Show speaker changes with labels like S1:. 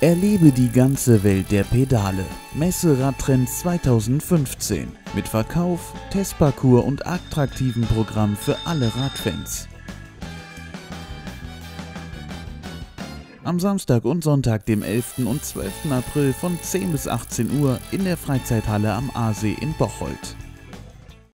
S1: Erlebe die ganze Welt der Pedale. Messe Radtrends 2015 mit Verkauf, Testparcours und attraktivem Programm für alle Radfans. Am Samstag und Sonntag, dem 11. und 12. April von 10 bis 18 Uhr in der Freizeithalle am Aasee in Bocholt.